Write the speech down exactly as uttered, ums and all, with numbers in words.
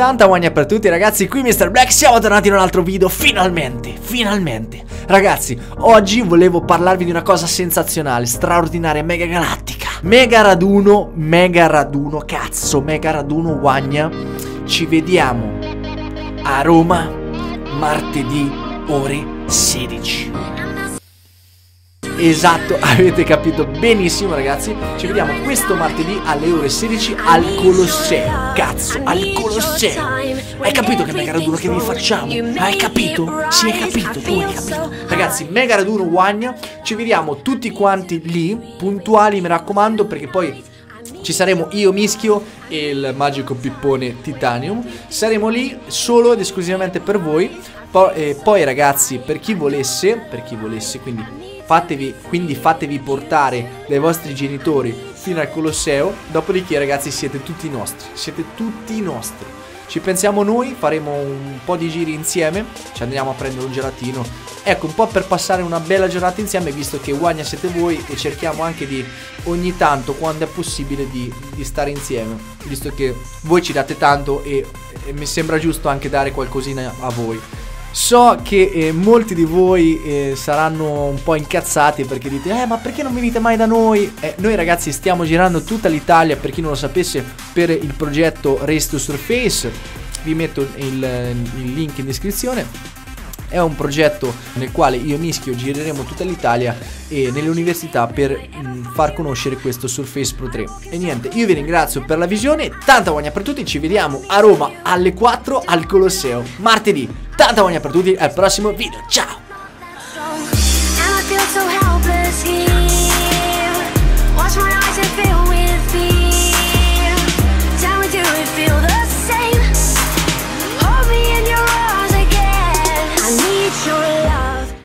tanta guagna per tutti ragazzi, qui mister Black, siamo tornati in un altro video, finalmente, finalmente. Ragazzi, oggi volevo parlarvi di una cosa sensazionale, straordinaria, mega galattica. Mega raduno, mega raduno, cazzo, mega raduno guagna. Ci vediamo a Roma, martedì, ore sedici. Esatto, avete capito benissimo ragazzi. Ci vediamo questo martedì alle ore sedici al Colosseo. Cazzo, al Colosseo. Hai capito che mega raduno che vi facciamo? Hai capito? Sì, hai capito, tu hai capito. Ragazzi, mega raduno guagna. Ci vediamo tutti quanti lì, puntuali mi raccomando, perché poi ci saremo io Mischio e il magico pippone Titanium. Saremo lì solo ed esclusivamente per voi. Poi, eh, poi ragazzi, per chi volesse, per chi volesse, quindi fatevi, quindi fatevi portare dai vostri genitori fino al Colosseo. Dopodiché ragazzi siete tutti nostri, siete tutti nostri. Ci pensiamo noi, faremo un po' di giri insieme, ci andremo a prendere un gelatino. Ecco, un po' per passare una bella giornata insieme, visto che guagna siete voi, e cerchiamo anche di ogni tanto, quando è possibile, di, di stare insieme, visto che voi ci date tanto e, e mi sembra giusto anche dare qualcosina a voi. So che eh, molti di voi eh, saranno un po' incazzati perché dite Eh ma perché non venite mai da noi? Eh, noi ragazzi stiamo girando tutta l'Italia, per chi non lo sapesse, per il progetto Race to Surface. Vi metto il, il link in descrizione. È un progetto nel quale io e Mischio gireremo tutta l'Italia e nelle università per mh, far conoscere questo Surface Pro tre. E niente, io vi ringrazio per la visione, tanta guagna per tutti, ci vediamo a Roma alle quattro al Colosseo, martedì. Tanta guagna per tutti, al prossimo video, ciao!